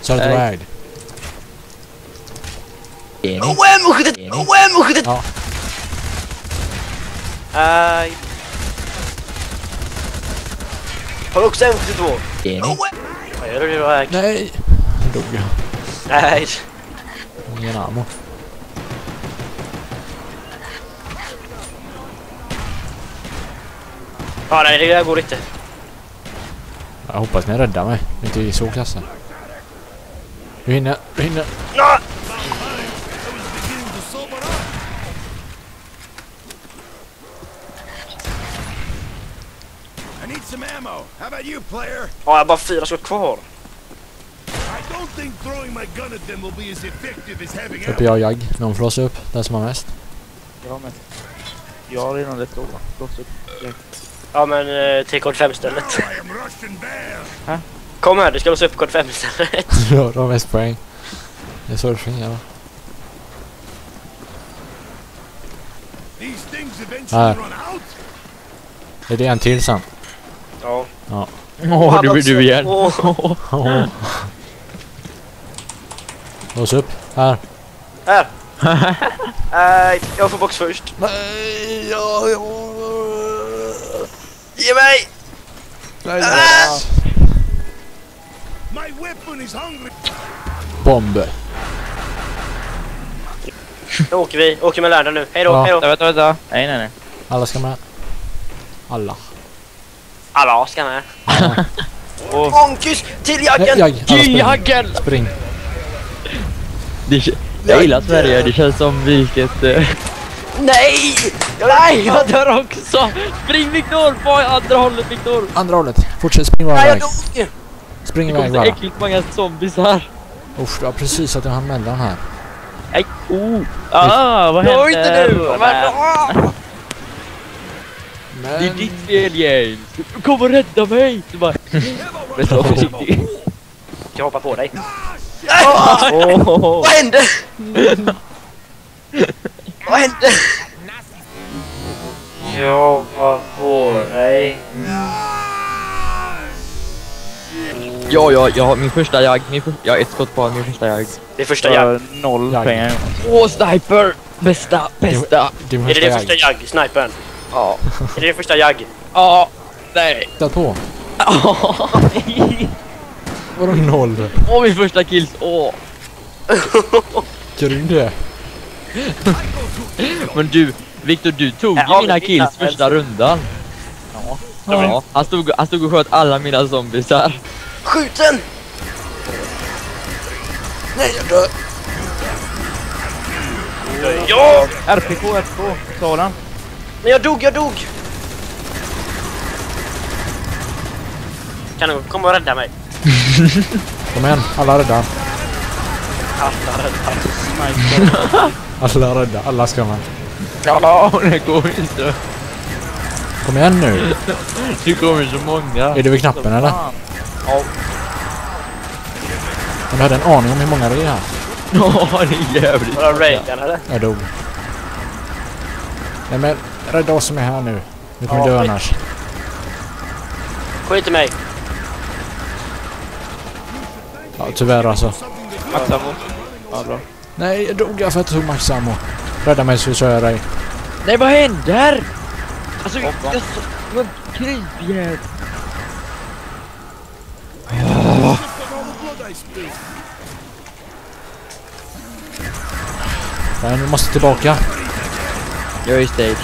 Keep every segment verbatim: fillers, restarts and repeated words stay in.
Så är det väg. Enig. Åh, M sjuttioett! Åh, M sjuttioett! Ja. Nej. Har du också M sjuttiotvå? Enig. Vad gör du då, Ägg? Nej. Nu dog jag. Nej. Ingen ammo. Ja, nej, det där går inte. Jag hoppas ni räddar mig. Inte i så klassen. Du hinner, du hinner. Nå! I need some ammo. How about you, player? Ja, jag har bara fyra skott kvar. I don't think throwing my gun at them will be as effective as having Köper ammo. jag jag. Någon flås upp. Den som har mest. Ja, men jag har redan rätt over. Blåst upp. Ja, men eh, till kod fem stället. I am Russian bad. Kom här, du ska låsa upp kod fem stället. Ja, de har mest poäng. Det är surfing, ja. These things eventually Ah. run out. Är det en till sen? Ja. Ja. Åh, du, du igen. Åh, Lås upp. Här. här. Nej, jag får box först. Nej, ja, ja. Ge mig! Nej, Ah! My weapon is hungry. bomb. Nu åker vi. Åker med läraren nu. Hej då, Ja. hej då. Vänta, vänta, vänta. Nej, nej, nej. Alla ska med. Alla. Alla ska med. Åh. Monkus till Nej, jaggen! jag. Alla spring. Jaggen! Spring. Det, kä- jag gillar Sverige, det känns som vilket... Eh... Nej! Jag Nej, jag dör också! Spring Viktor! På andra hållet Viktor! Andra hållet. Fortsätt spring bara Nej, jag iväg. dog! Spring Det iväg kommer så bara. äckligt många zombies här. Usch, jag har precis att jag hann mellan här. Nej, oh! Ah, vad Jag hände? inte nu! Men, Men, ah! det är Men... ditt fel, James! Du kommer rädda mig! Du bara... Men så försiktig. Jag hoppar på dig. Åh! Vad hände? Vad hände? Jag hoppar på dig. Ja, ja, jag har min första jag. Min för... Jag har ett skott på min första jag. Det är första jag. Noll Jag. pengar. Åh, sniper! Bästa, bästa! Din Är det din första första jag. jag, snipern? Ja. Är det din första jag? Ja. Nej. Titta på. Åh, Vadå noll? Åh, min första kills. Åh. Grym det. Men du, Victor, du tog Ja, ju mina men kills mina- första rundan. Ja. Ja. Han stod, han stod och sköt alla mina zombies här. Skjut den! Nej, jag dör. Ja! R P K, R P K. Sa han. Men jag dog, jag dog! Kan du komma och rädda mig? Kom igen, alla rädda. Alla rädda. Alla rädda, alla ska med. Ja, det går inte. Kom igen nu. Det kommer så många. Är det vid knappen eller? Ja. Men du hade en aning om hur många det är här. Ja, det är jävligt. Var det Reagan eller? Jag dog. Nej men, rädda oss som är här nu. Vi kommer Ja, dö skit. annars. Skit i mig. Ja, tyvärr alltså. Maxamo. Ja, bra. Nej, jag dog jag för att jag tog Max ammo. Rädda mig så kör jag dig. Nej, vad händer? Alltså, jag så... Vad krypjärt. All the blood I spilled. Men vi måste tillbaka. Jag är i stage.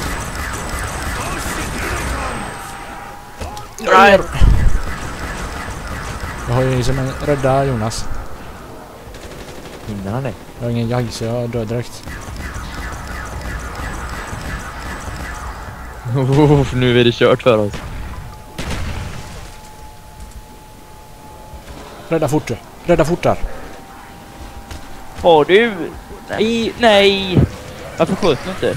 Nej. Jag har ju som en rädda Jonas. Hinner han det? Jag har ingen jag så jag dör direkt. Oh, nu är det kört för oss. Rädda fort. Rädda fort där. Har du? Nej, nej. Varför sköt du inte?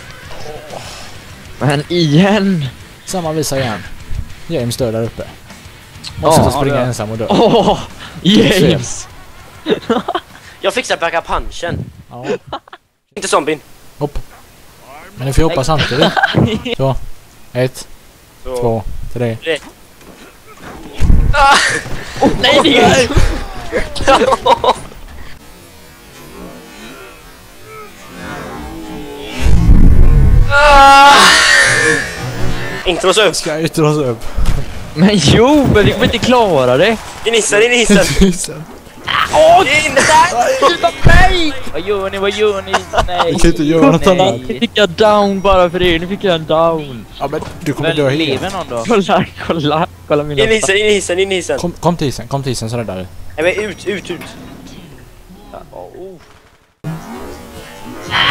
Men igen. Samma visa igen. James dör där uppe. Måste Ja, inte springa ja. ensam och dö. Åh, oh, James. Jag fixar backa punchen. Ja. Inte zombien. Hopp. Men ni får hoppa samtidigt. Så. Ett, Så. två, tre. Tre. Oh, nej, det är Inte låsa upp. Ska jag inte låsa upp? Men jo, men vi kommer inte klara det. In i hissen, in i hissen. Åh, In där! sluta mig! Vad gör ni, vad gör ni? Nej. Jag kan inte göra något annat. Nu fick jag down bara för det, nu fick jag en down. Ja, men du kommer Men dö helt. lever någon då? Kolla, kolla, kolla mina... In i hissen, in i hissen, in i hissen. Kom, kom till isen, kom till isen så räddar du. Nej men ut, ut, ut. Oh.